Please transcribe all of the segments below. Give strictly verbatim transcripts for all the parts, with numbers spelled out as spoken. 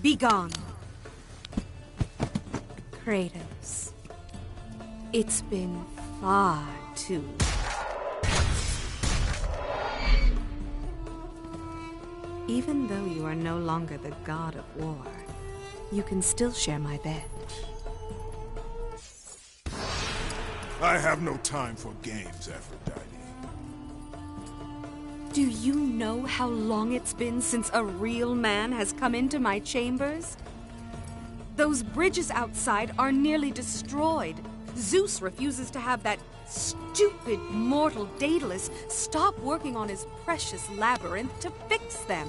Begone. Kratos. It's been far too long. Even though you are no longer the god of war, you can still share my bed. I have no time for games, Aphrodite. Do you know how long it's been since a real man has come into my chambers? Those bridges outside are nearly destroyed. Zeus refuses to have that stupid mortal Daedalus stop working on his precious labyrinth to fix them.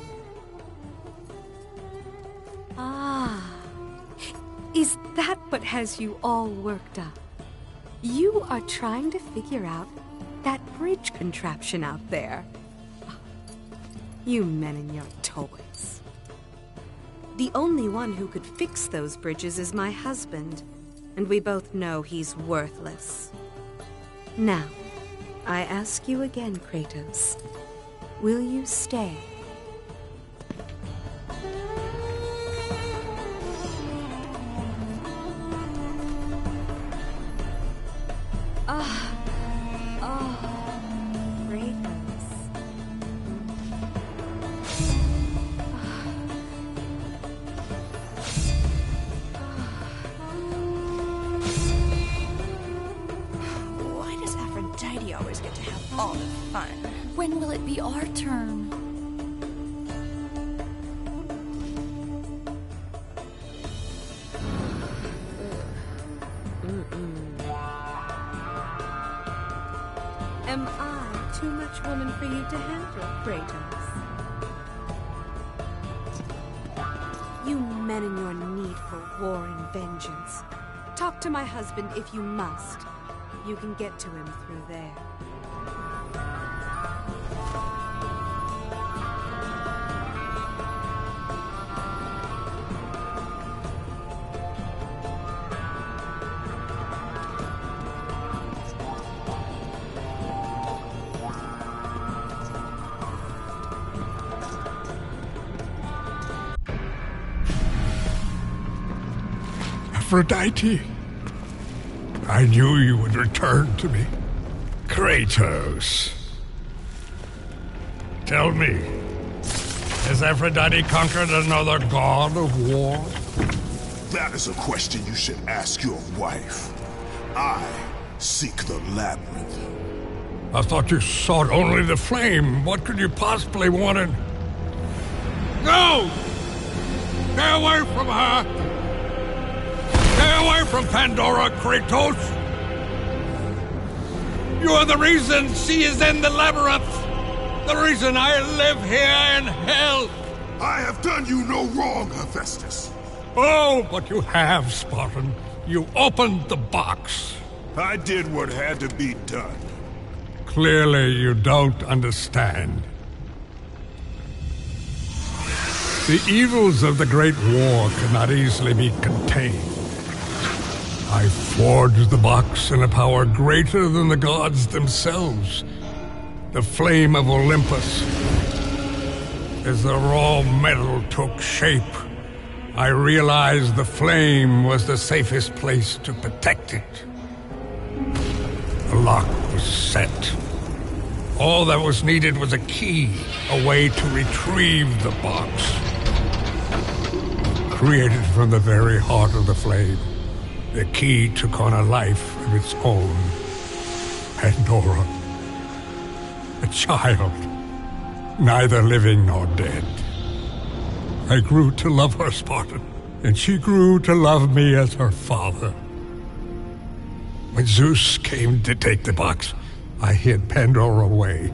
Ah, is that what has you all worked up? You are trying to figure out that bridge contraption out there. You men and your toys. The only one who could fix those bridges is my husband, and we both know he's worthless. Now, I ask you again, Kratos, will you stay? Ah, oh, Kratos. Why does Aphrodite always get to have all the fun? When will it be our turn? Am I too much woman for you to handle, Kratos? You men and your need for war and vengeance. Talk to my husband if you must. You can get to him through there. Aphrodite, I knew you would return to me. Kratos. Tell me, has Aphrodite conquered another god of war? That is a question you should ask your wife. I seek the labyrinth. I thought you sought only the flame. What could you possibly want in... Go! Stay away from her! Stay away from Pandora, Kratos! You are the reason she is in the labyrinth! The reason I live here in hell! I have done you no wrong, Hephaestus. Oh, but you have, Spartan. You opened the box. I did what had to be done. Clearly you don't understand. The evils of the Great War cannot easily be contained. I forged the box in a power greater than the gods themselves. The flame of Olympus. As the raw metal took shape, I realized the flame was the safest place to protect it. The lock was set. All that was needed was a key, a way to retrieve the box. Created from the very heart of the flame, the key took on a life of its own. Pandora. A child, neither living nor dead. I grew to love her, Spartan, and she grew to love me as her father. When Zeus came to take the box, I hid Pandora away.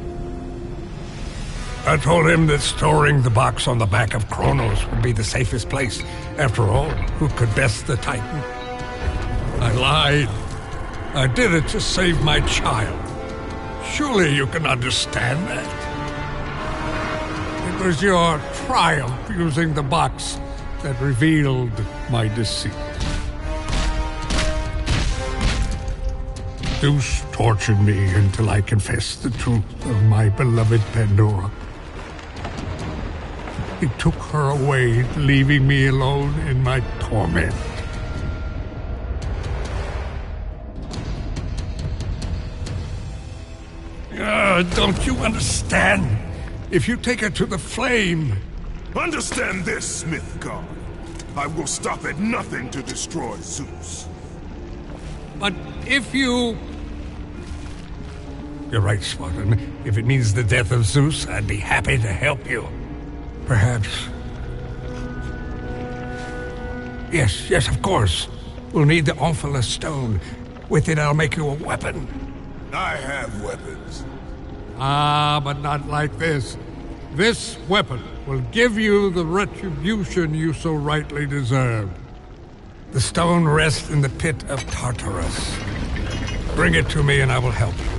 I told him that storing the box on the back of Kronos would be the safest place. After all, who could best the Titan? I lied. I did it to save my child. Surely you can understand that. It was your triumph using the box that revealed my deceit. Zeus tortured me until I confessed the truth of my beloved Pandora. He took her away, leaving me alone in my torment. Uh, don't you understand? If you take her to the flame... Understand this, Smith God. I will stop at nothing to destroy Zeus. But if you... You're right, Spartan. If it means the death of Zeus, I'd be happy to help you. Perhaps... Yes, yes, of course. We'll need the Omphalos stone. With it, I'll make you a weapon. I have weapons. Ah, but not like this. This weapon will give you the retribution you so rightly deserve. The stone rests in the pit of Tartarus. Bring it to me and I will help you.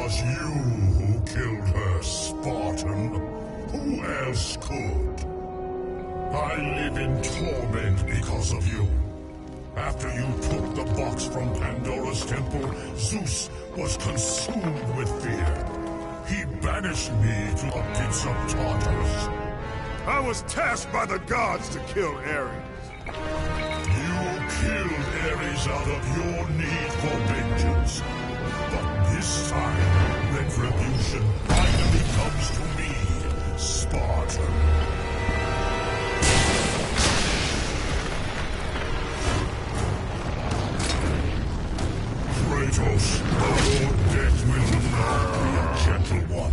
was you who killed her, Spartan. Who else could? I live in torment because of you. After you took the box from Pandora's temple, Zeus was consumed with fear. He banished me to the pits of Tartarus. I was tasked by the gods to kill Ares. You killed Ares out of your need for vengeance. But this time, retribution finally comes to me, Spartan. Kratos, your death will not be a gentle one.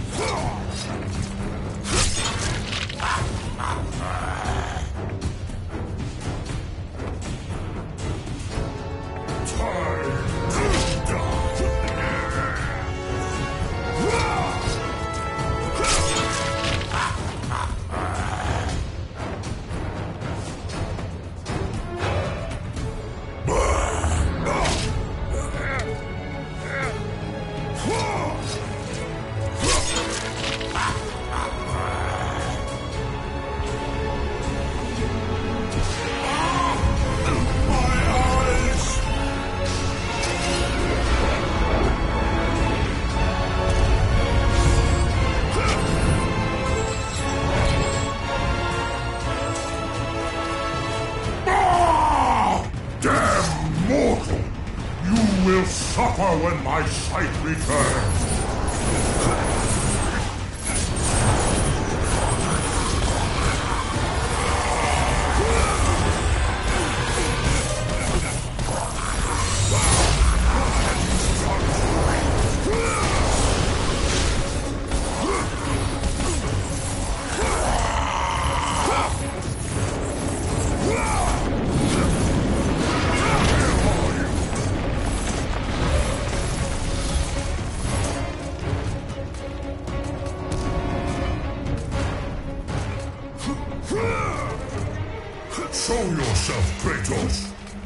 Suffer when my sight returns. Show yourself, Kratos!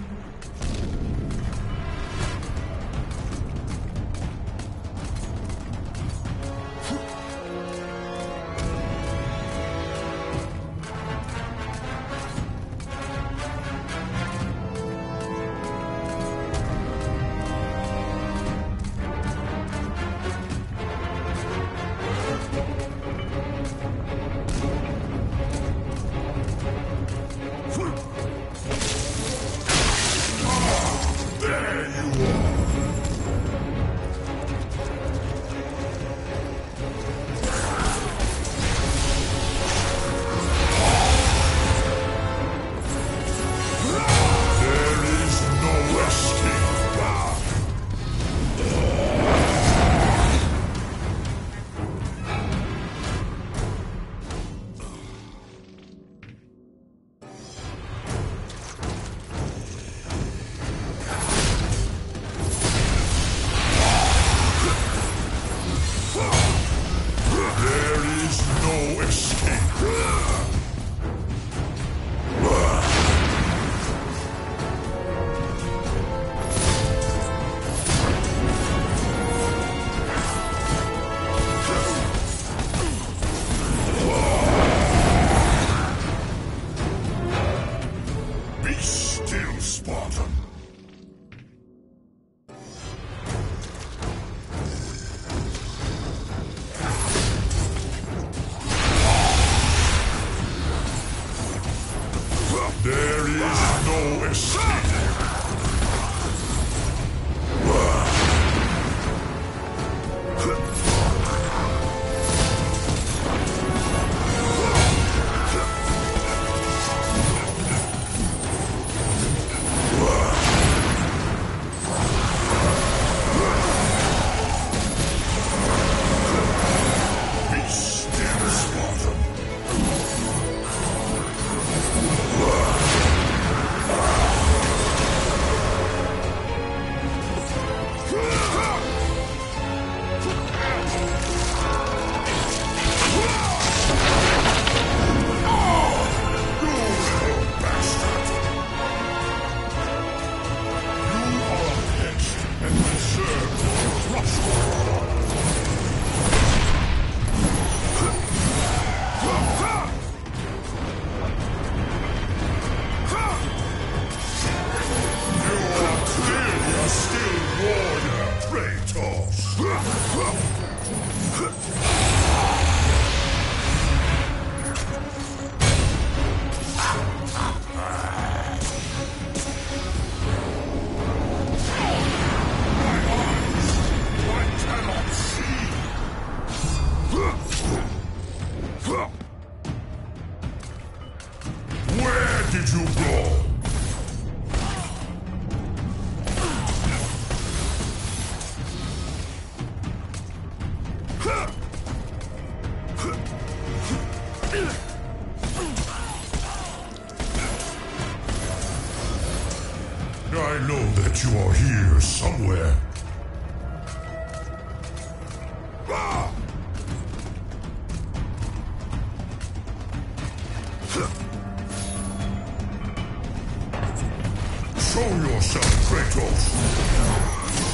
There is no escape. Where did you go? I know that you are here somewhere. Ah! Show yourself, Kratos!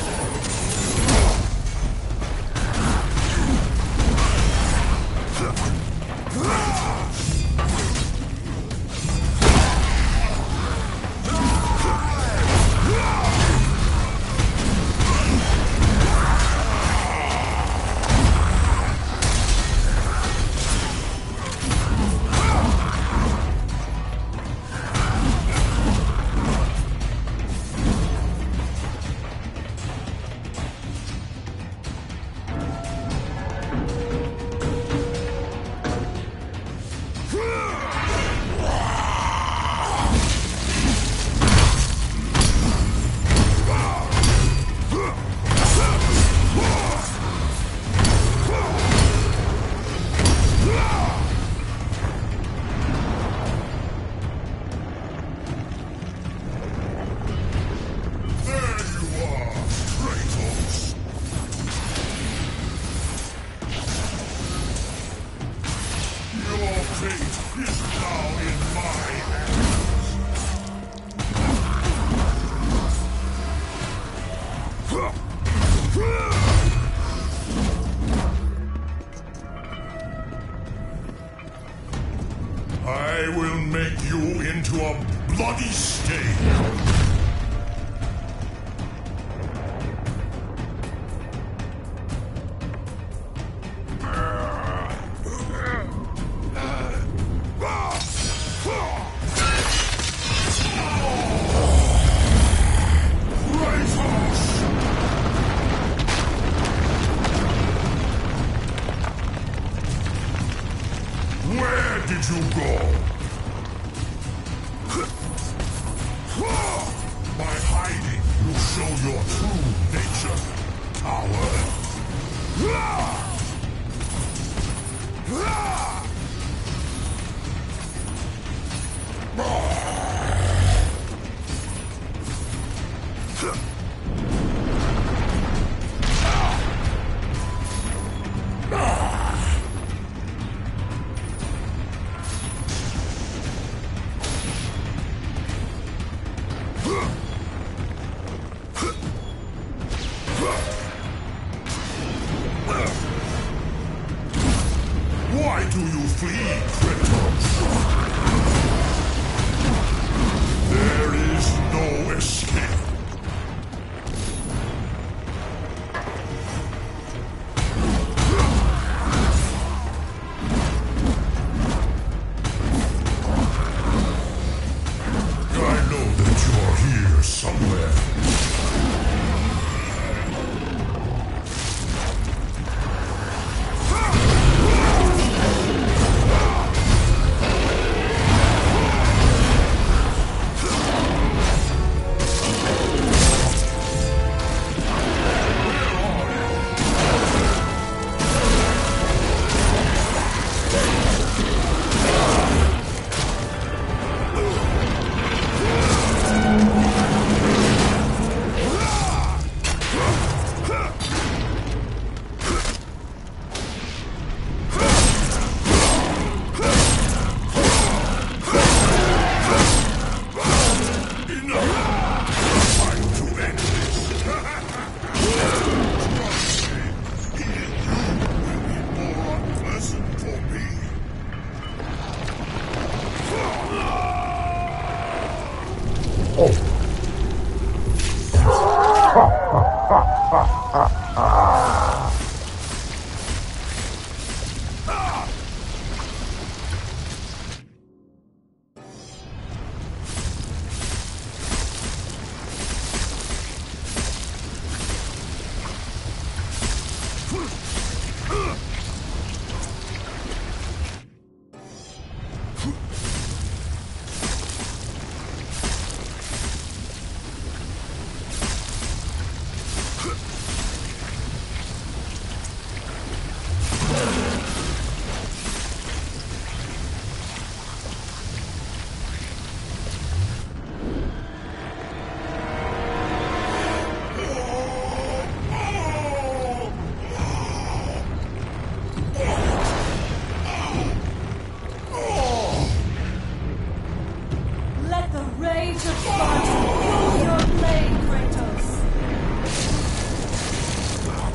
I will make you into a bloody stain. Where did you go? By hiding, you show your true nature, coward. Why do you flee, Kratos? There is no escape. I know that you are here somewhere.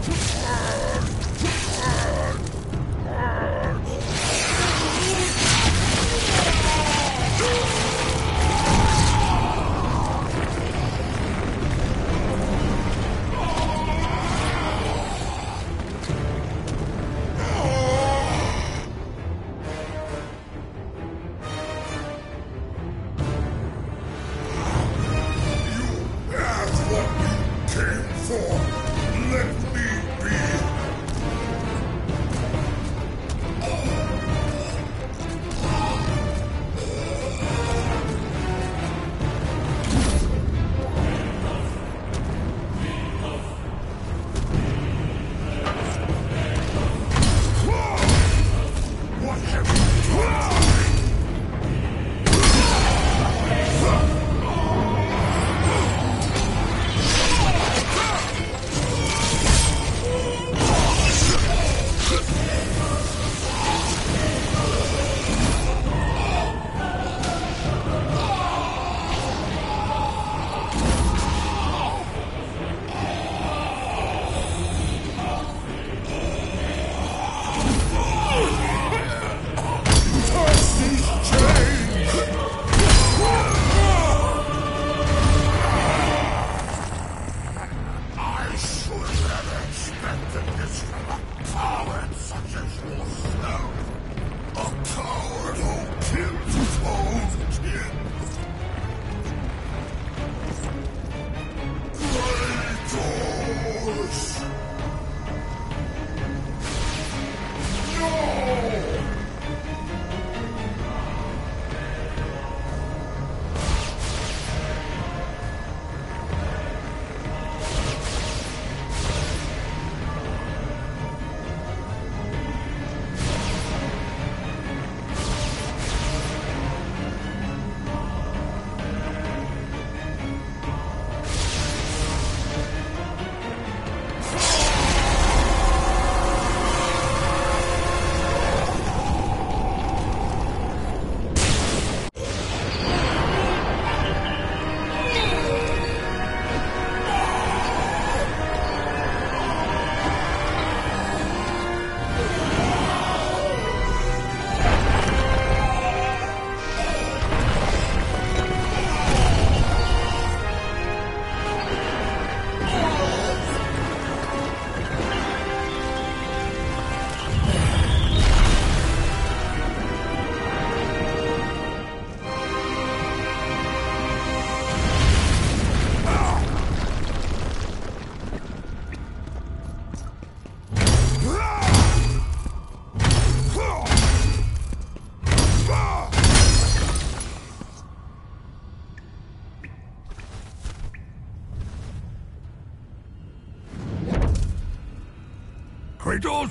Kratos?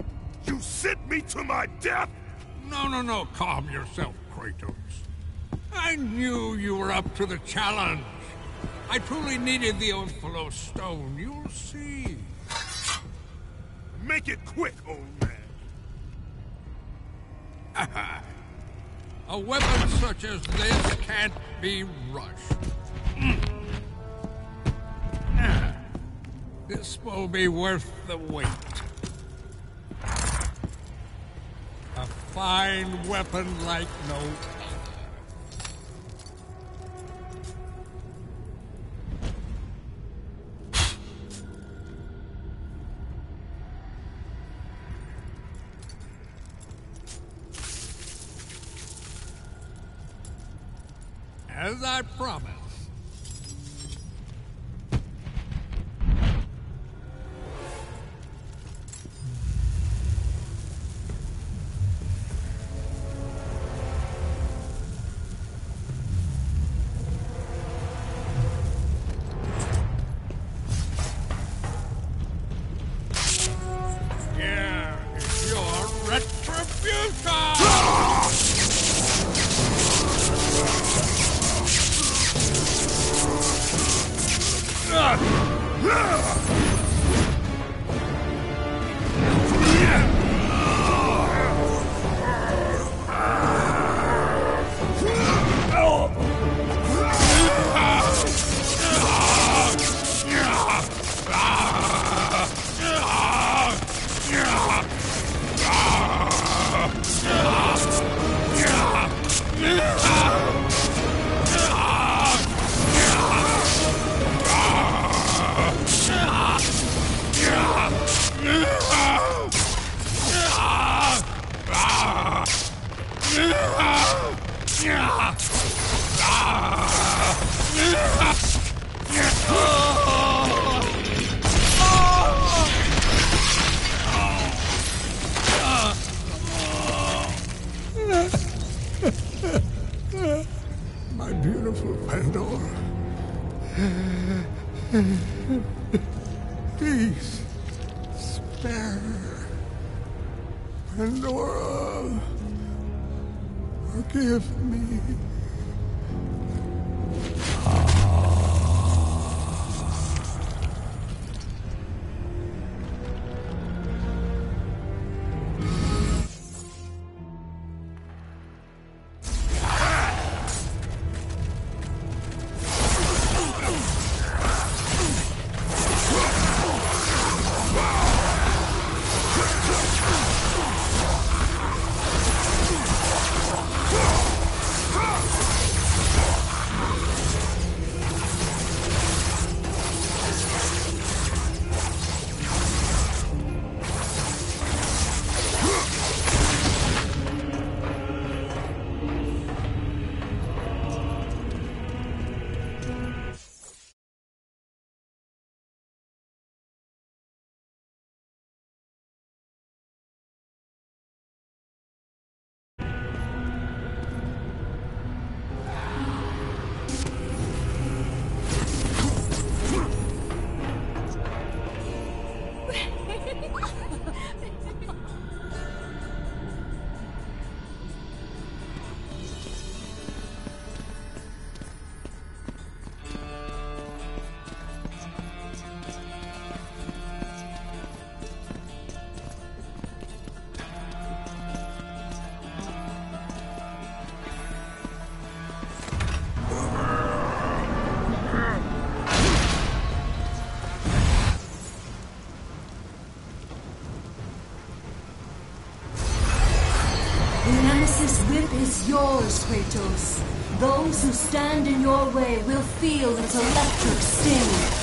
You sent me to my death? No, no, no. Calm yourself, Kratos. I knew you were up to the challenge. I truly needed the Oathflow stone. You'll see. Make it quick, old man. A weapon such as this can't be rushed. Mm. Ah. This will be worth the wait. A fine weapon like no other. As I promised. Here is your retribution! Pandora, forgive me. Nemesis whip is yours, Kratos. Those who stand in your way will feel its electric sting.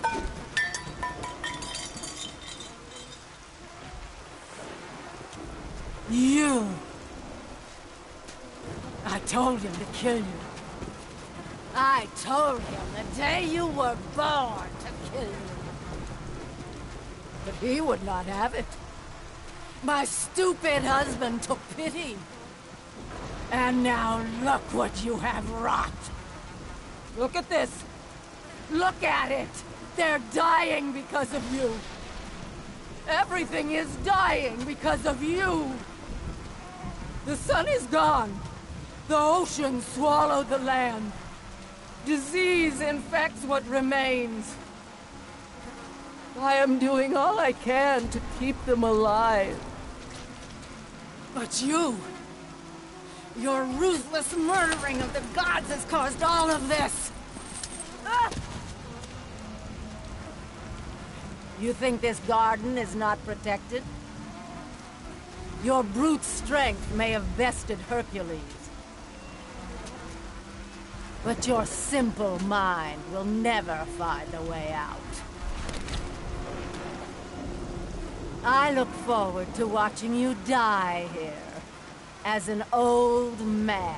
You! I told him to kill you. I told him the day you were born to kill you. But he would not have it. My stupid husband took pity. And now look what you have wrought. Look at this. Look at it. They're dying because of you. Everything is dying because of you. The sun is gone. The ocean swallowed the land. Disease infects what remains. I am doing all I can to keep them alive. But you... your ruthless murdering of the gods has caused all of this! Ah! You think this garden is not protected? Your brute strength may have bested Hercules. But your simple mind will never find a way out. I look forward to watching you die here, as an old man.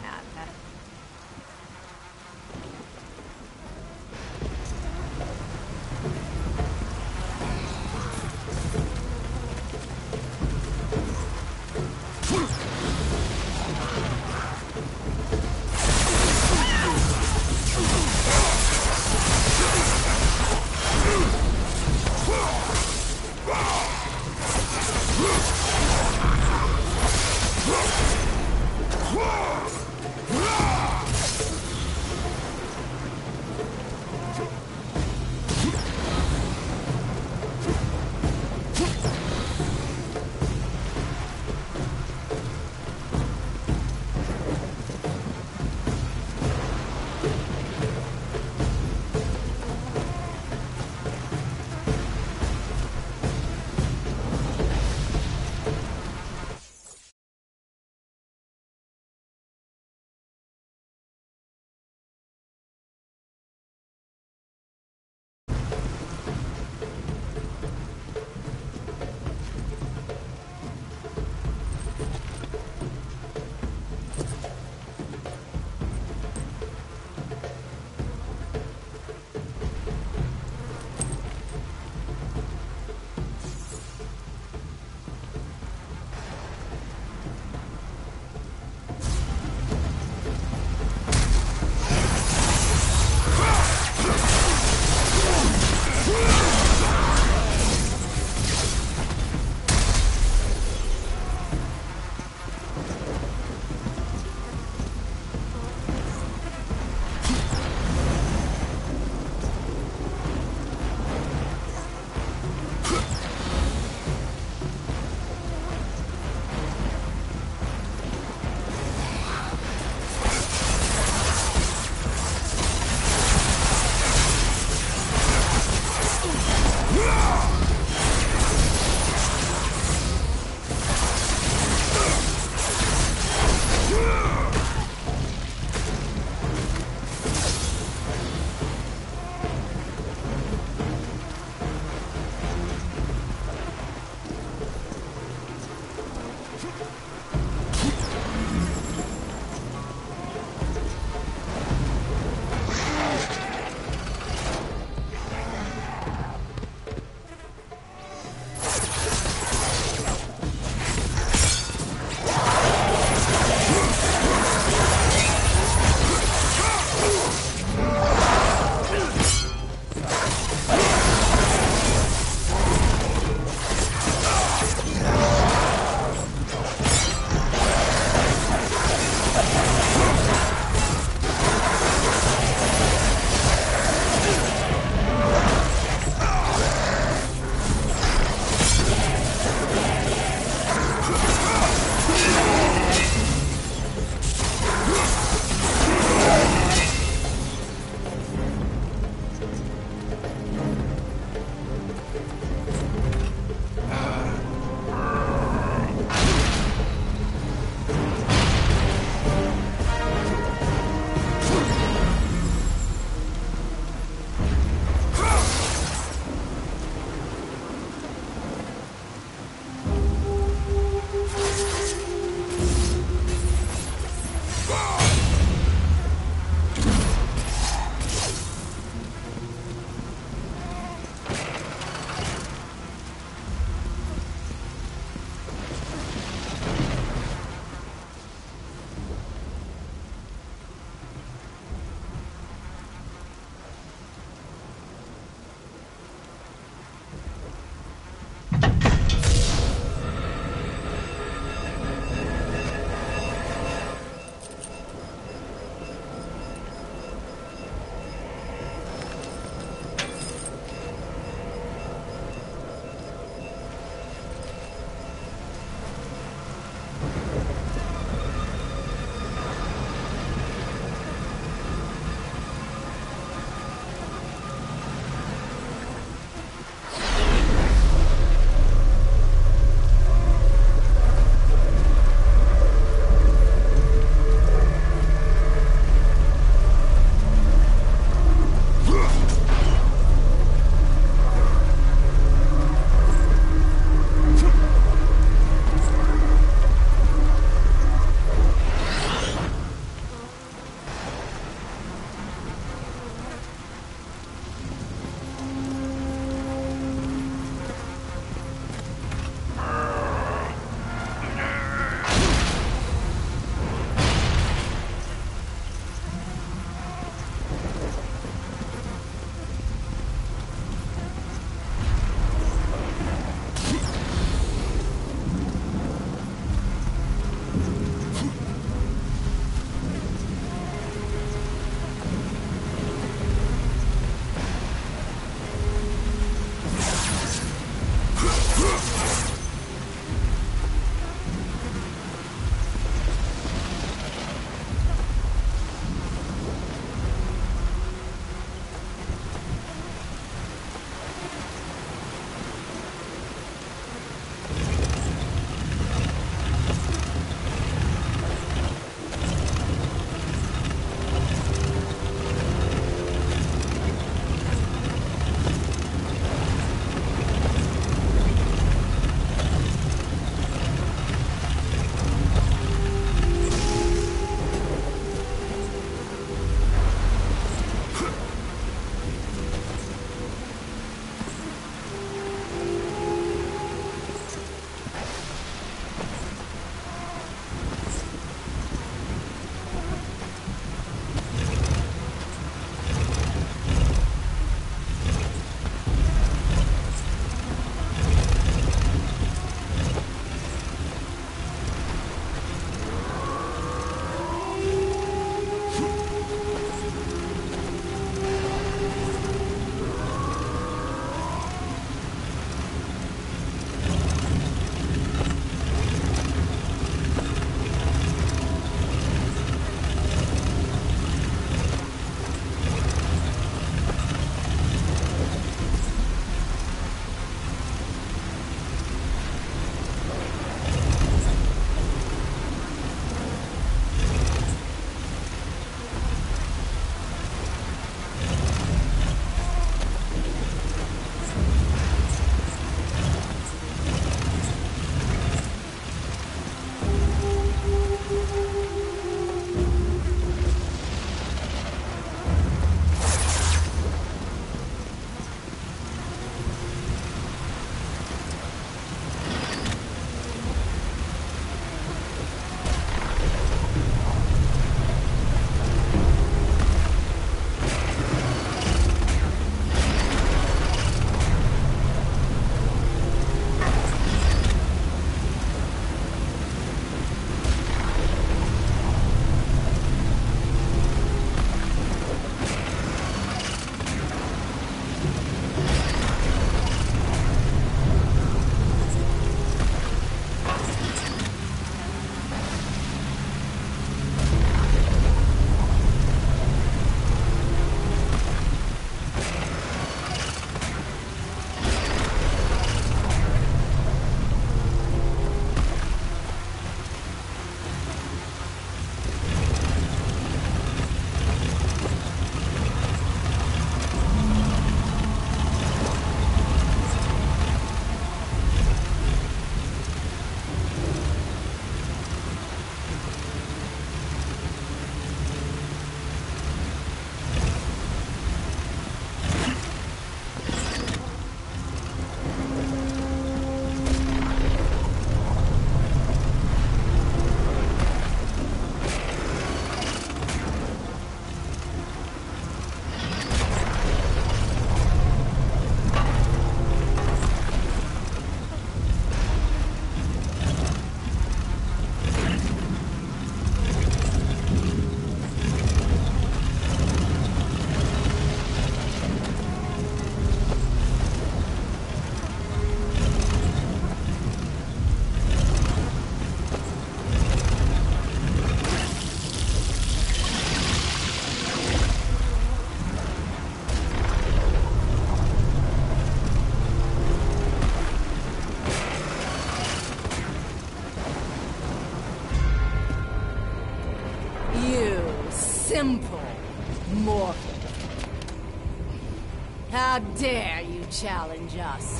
dare you challenge us?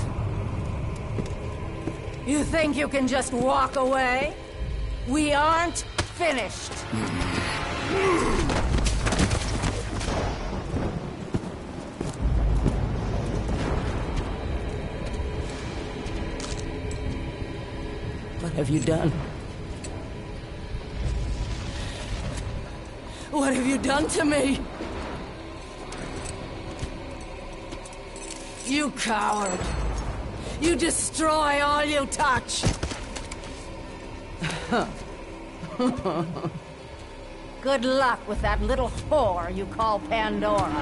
You think you can just walk away? We aren't finished. What have you done? What have you done to me? You coward! You destroy all you touch! Good luck with that little whore you call Pandora.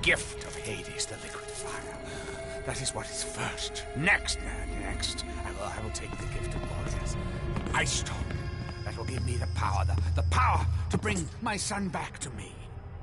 gift of Hades, the liquid fire. That is what is first. Next, uh, next, I will, I will take the gift of Boreas, the Ice Stone. That will give me the power, the, the power to bring my son back to me.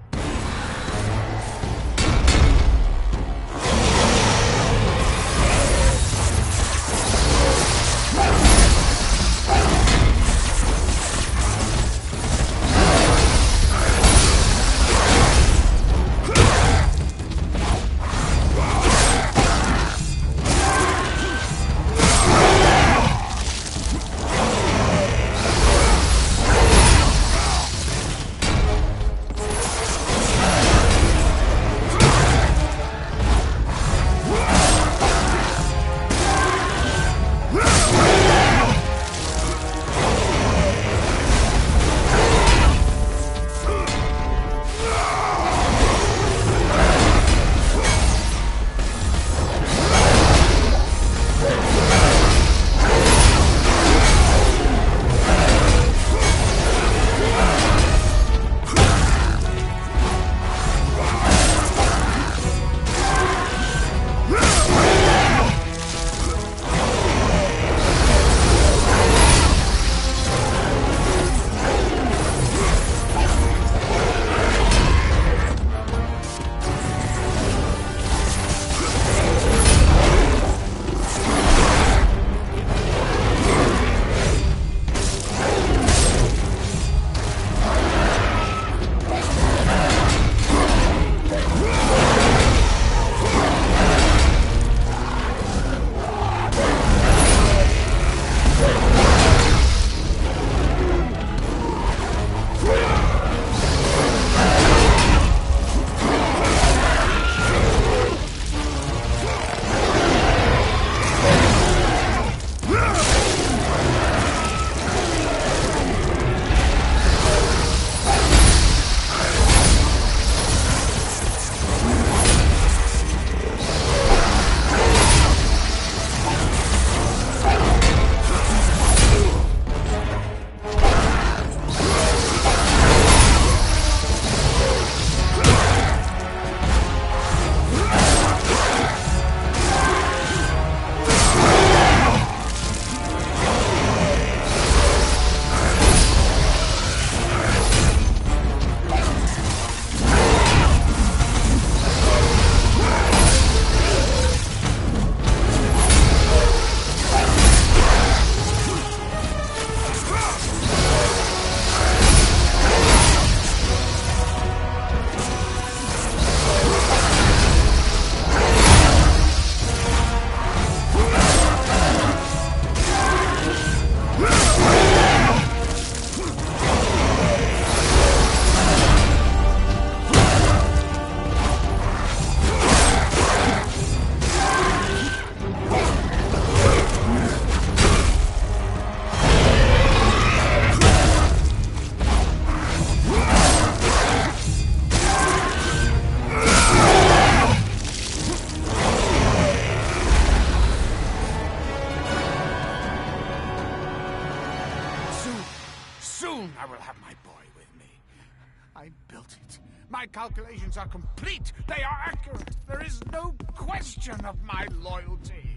My calculations are complete. They are accurate. There is no question of my loyalty.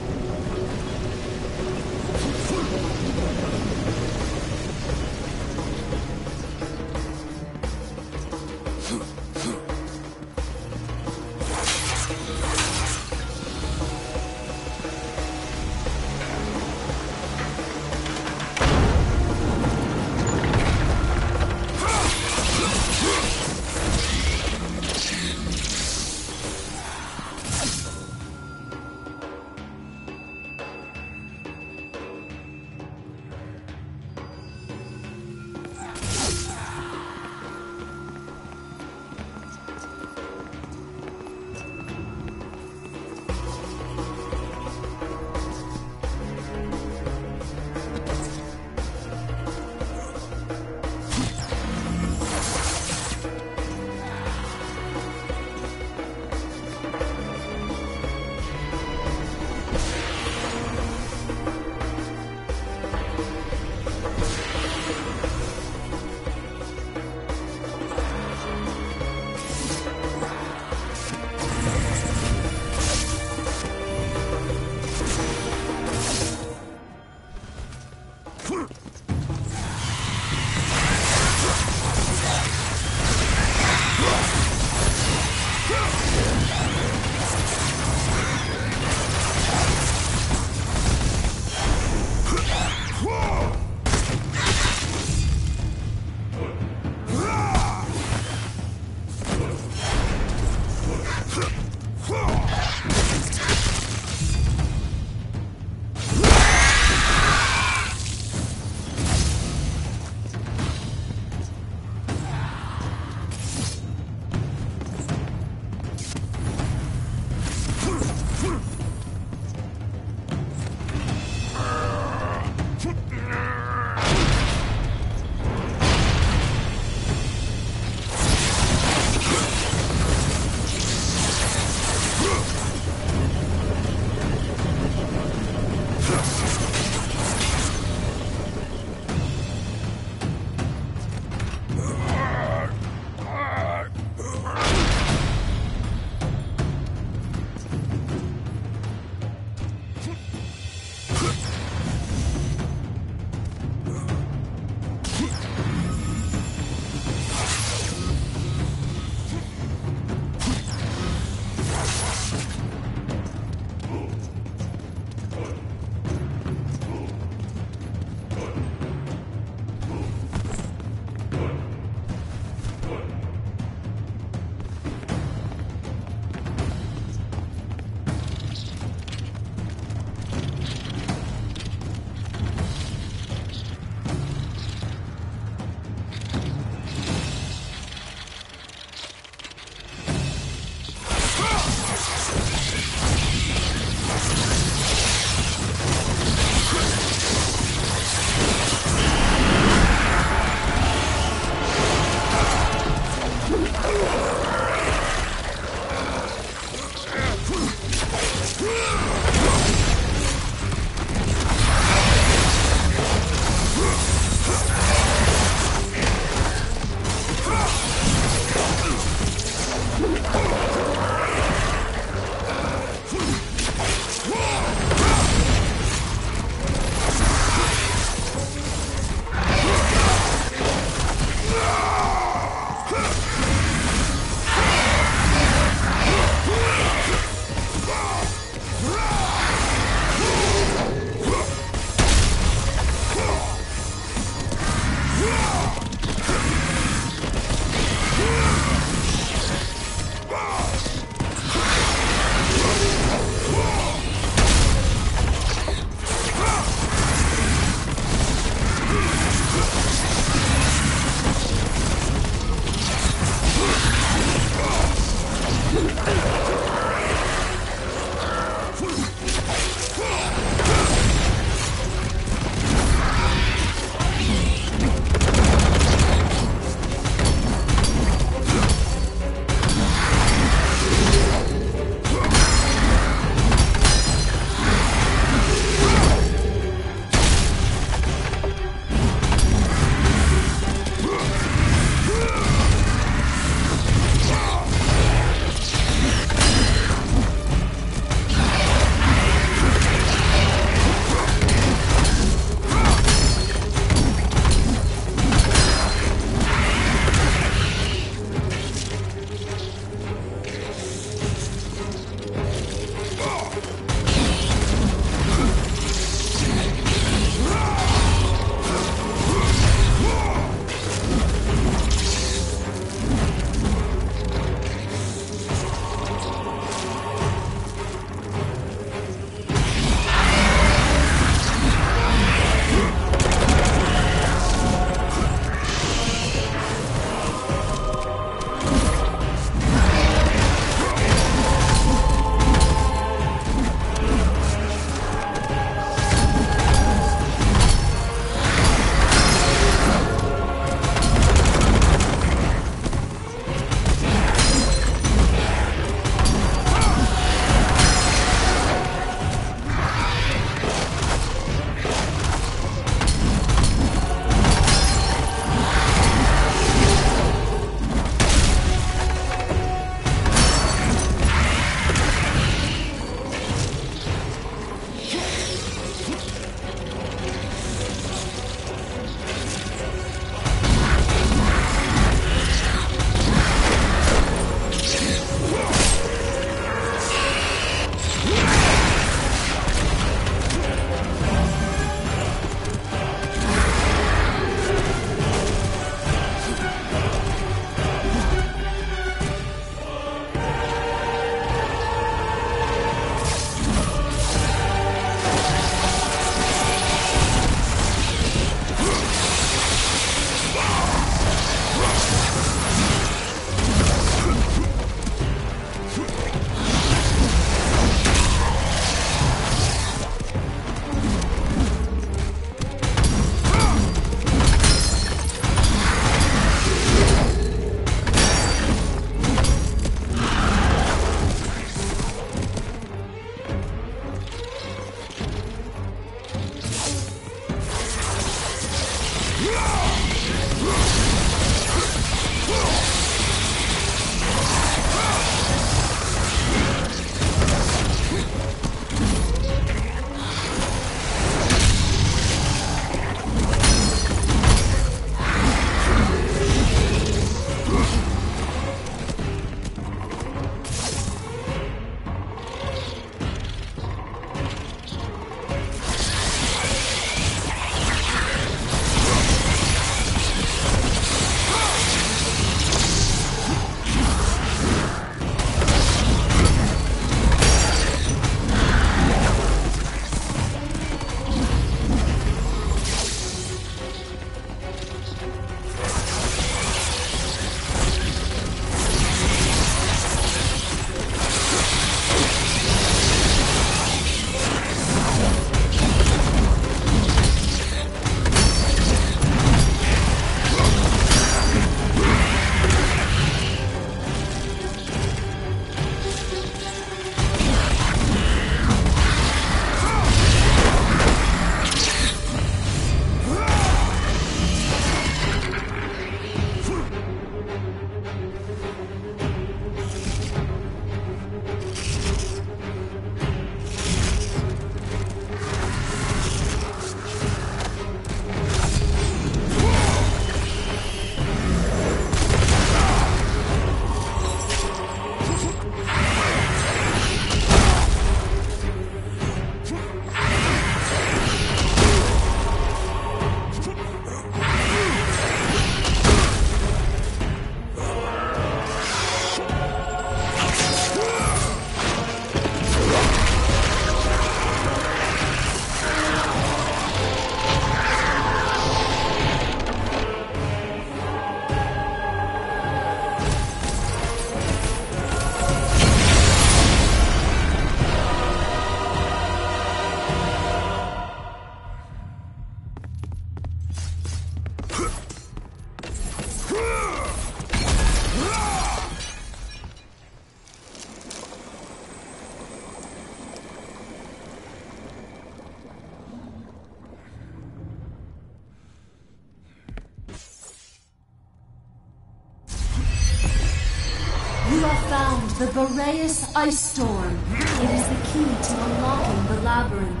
found the Boreas Ice Storm. It is the key to unlocking the labyrinth.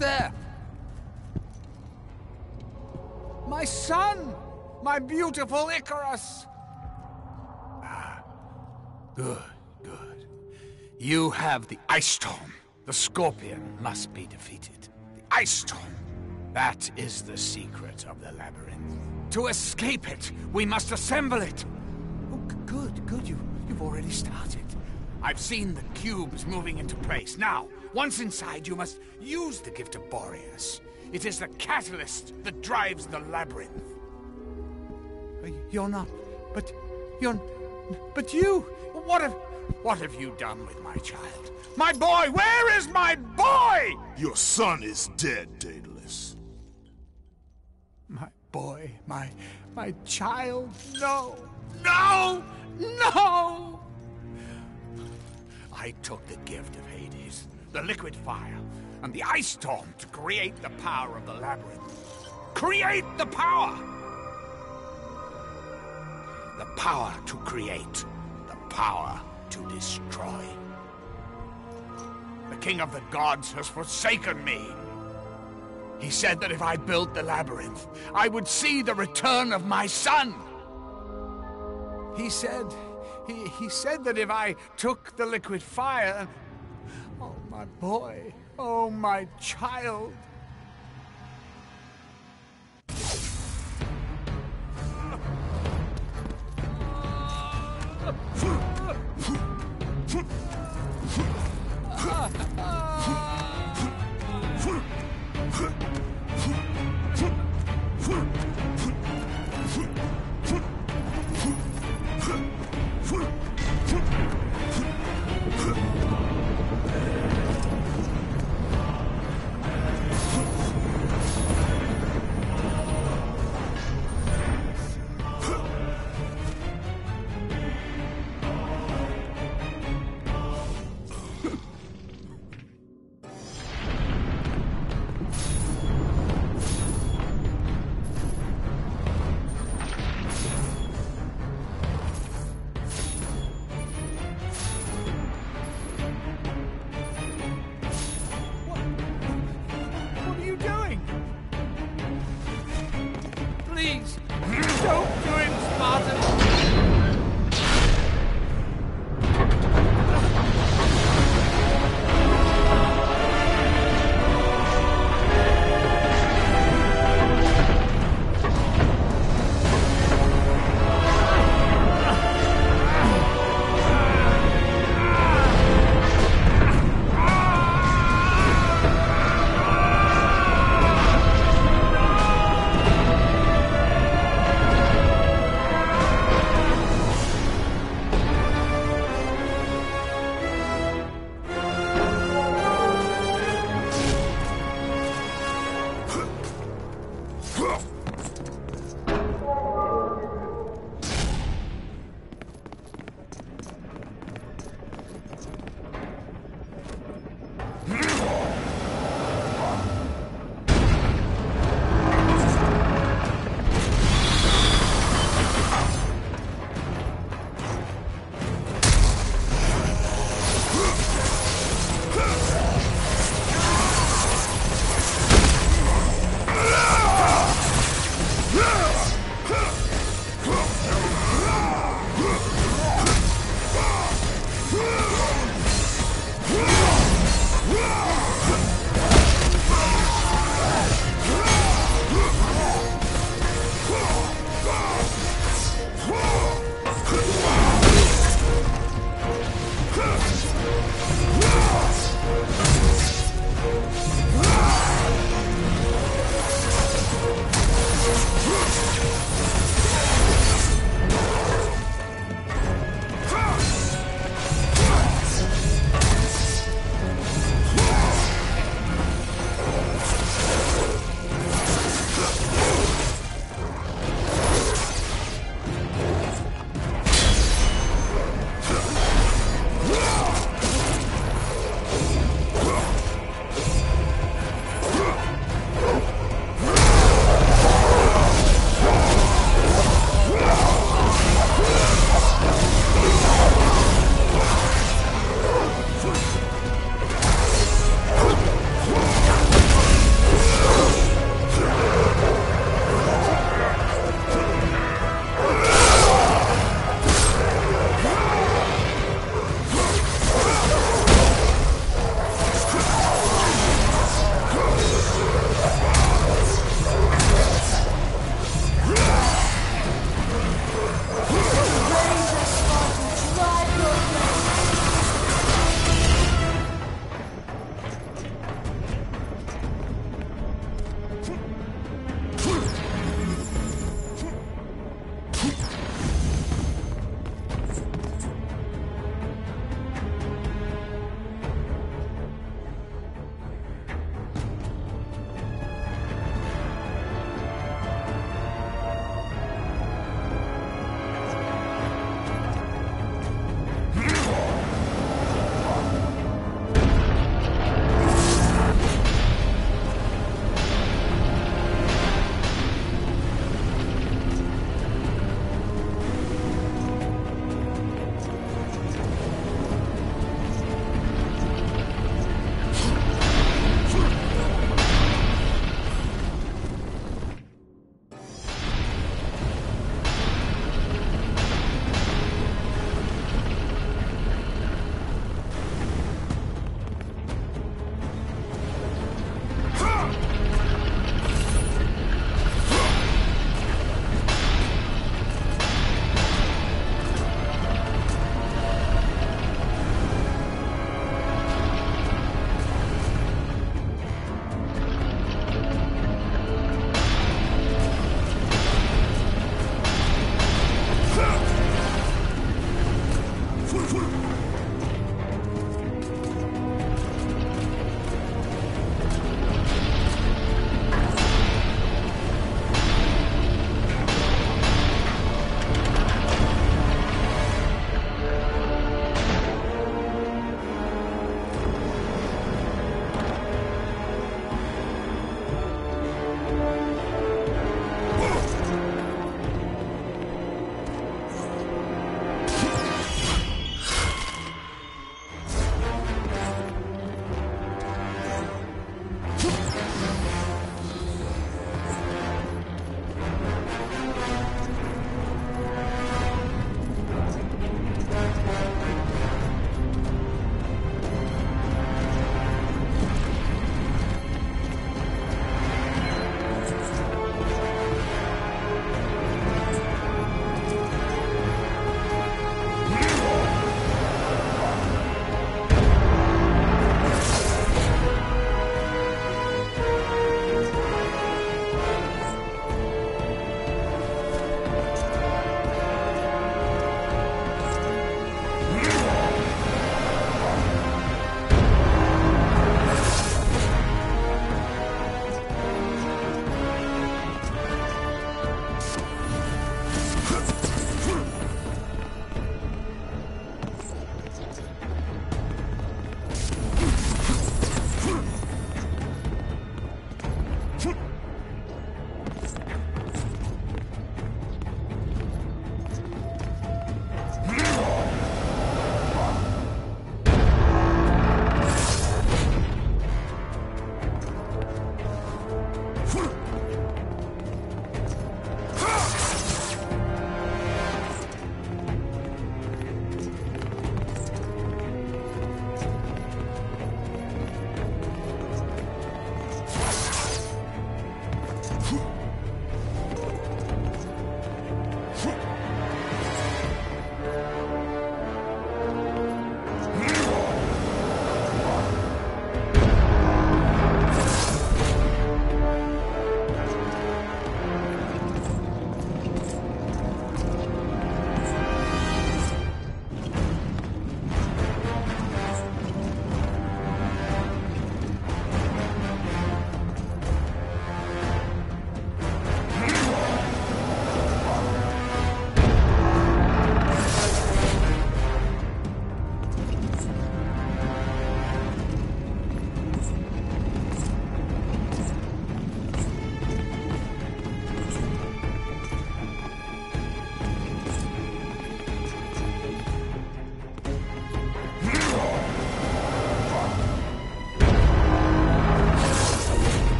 there? My son! My beautiful Icarus! Ah, good, good. You have the Ice Storm. The Scorpion must be defeated. The Ice Storm. That is the secret of the labyrinth. To escape it, we must assemble it. Oh, g- good, good. You, you've already started. I've seen the cubes moving into place. Now, once inside, you must use the gift of Boreas. It is the catalyst that drives the labyrinth. You're not... But... You're... But you... What have... What have you done with my child? My boy! Where is my boy? Your son is dead, Daedalus. My boy, my... my child, no! No! No! I took the gift of Hades, the liquid fire, and the ice storm to create the power of the labyrinth. Create the power! The power to create, the power to destroy. The king of the gods has forsaken me. He said that if I built the labyrinth, I would see the return of my son. He said, he, he said that if I took the liquid fire, oh my boy, oh my child.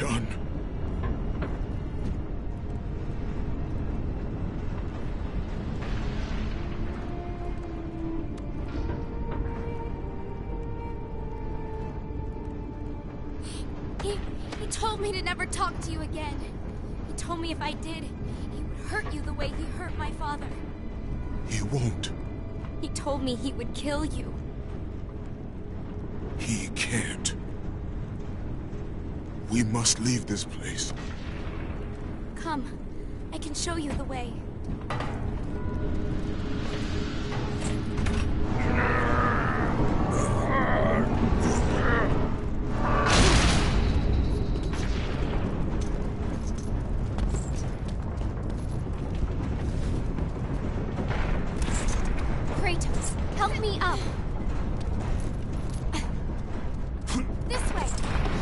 done? He, he told me to never talk to you again. He told me if I did, he would hurt you the way he hurt my father. He won't. He told me he would kill you. He can't. We must leave this place. Come, I can show you the way. Kratos, help me up. This way.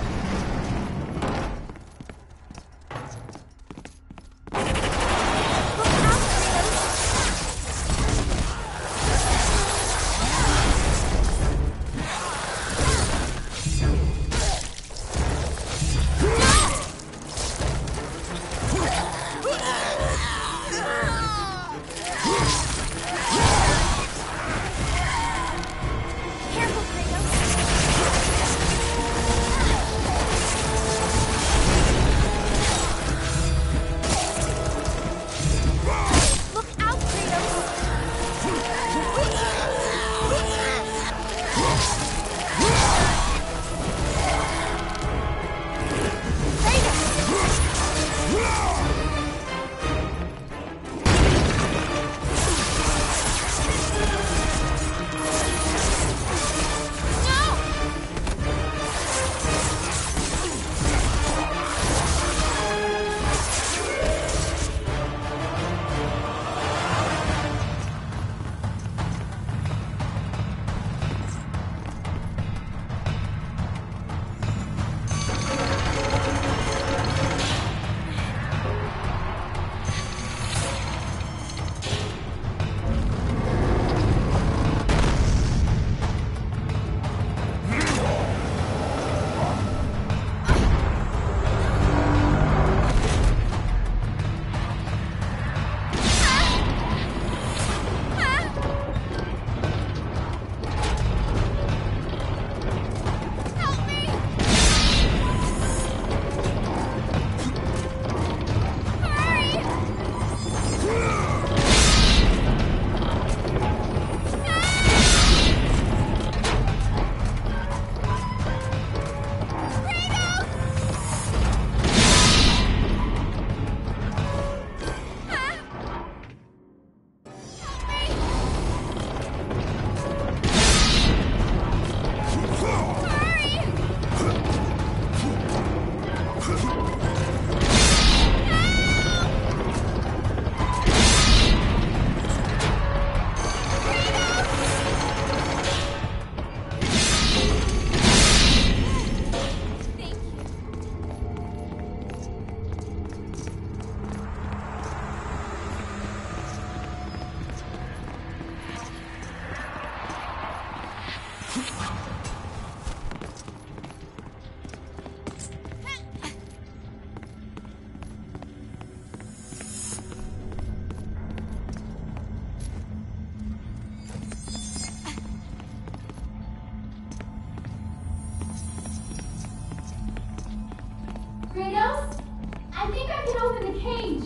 Kratos? I think I can open the cage.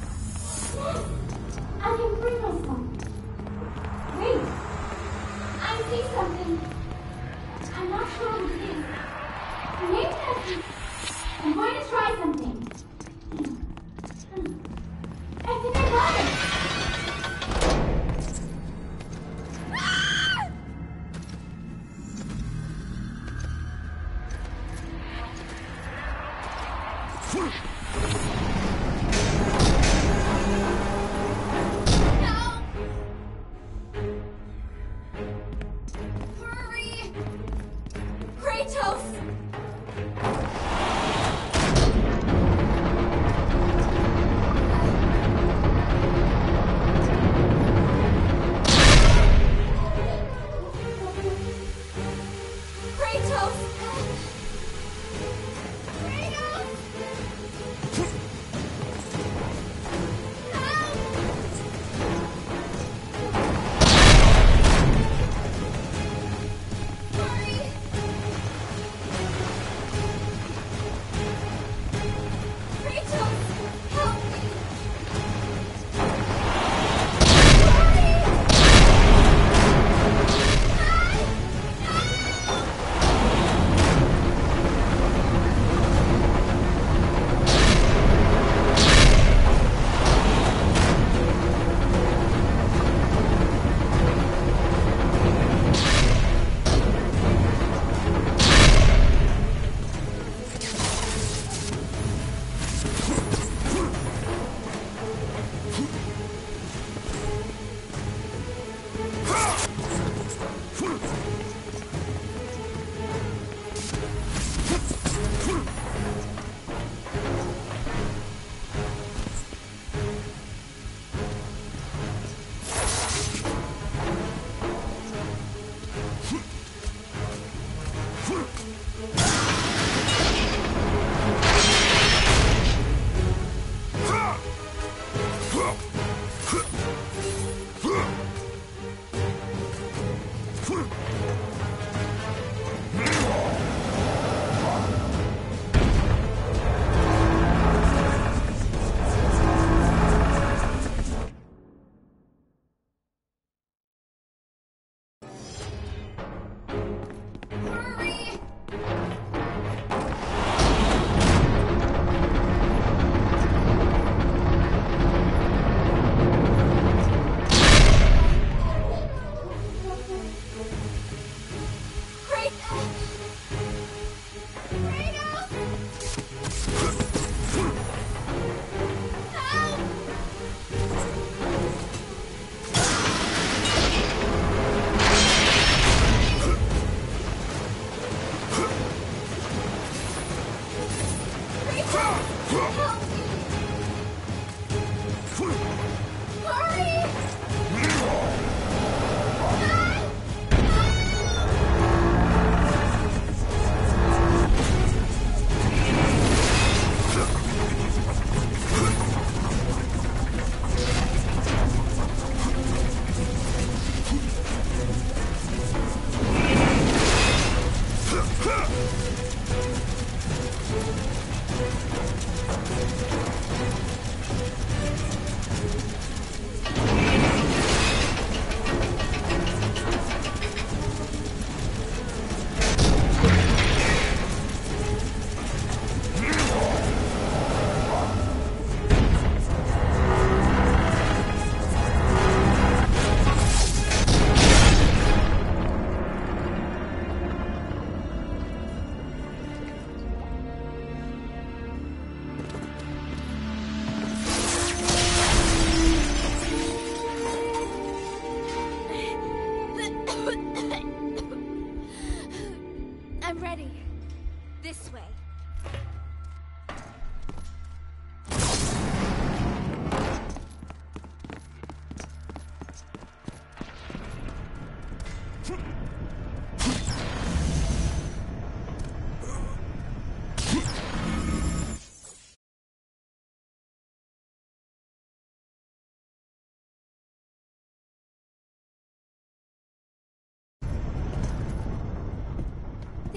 Yes, I can bring us one. Wait, I see something. I'm not sure what it is. Maybe I can... I'm going to try something. I think I got it. No!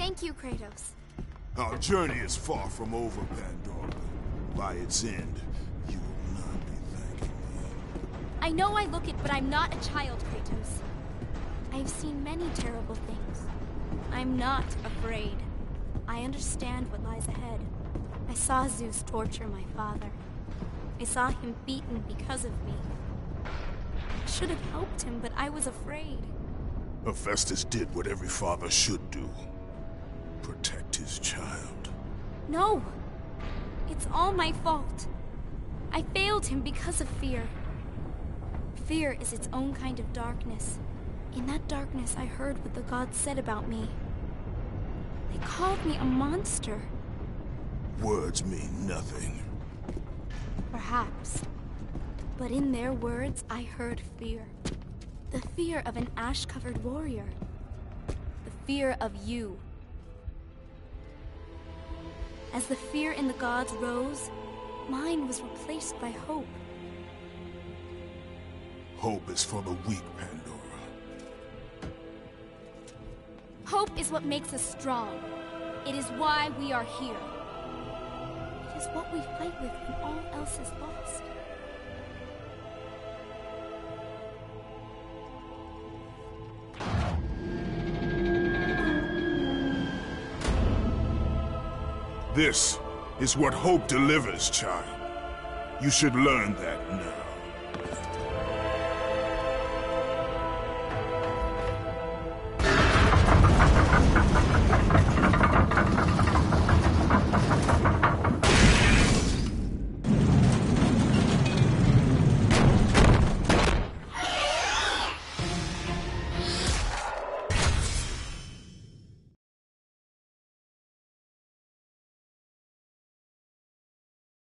Thank you, Kratos. Our journey is far from over, Pandora. By its end, you will not be thanking me. I know I look it, but I'm not a child, Kratos. I've seen many terrible things. I'm not afraid. I understand what lies ahead. I saw Zeus torture my father. I saw him beaten because of me. I should have helped him, but I was afraid. Hephaestus did what every father should do. Protect his child. No! It's all my fault. I failed him because of fear. Fear is its own kind of darkness. In that darkness, I heard what the gods said about me. They called me a monster. Words mean nothing. Perhaps. But in their words, I heard fear. The fear of an ash-covered warrior. The fear of you. As the fear in the gods rose, mine was replaced by hope. Hope is for the weak, Pandora. Hope is what makes us strong. It is why we are here. It is what we fight with when all else is lost. This is what hope delivers, child. You should learn that now.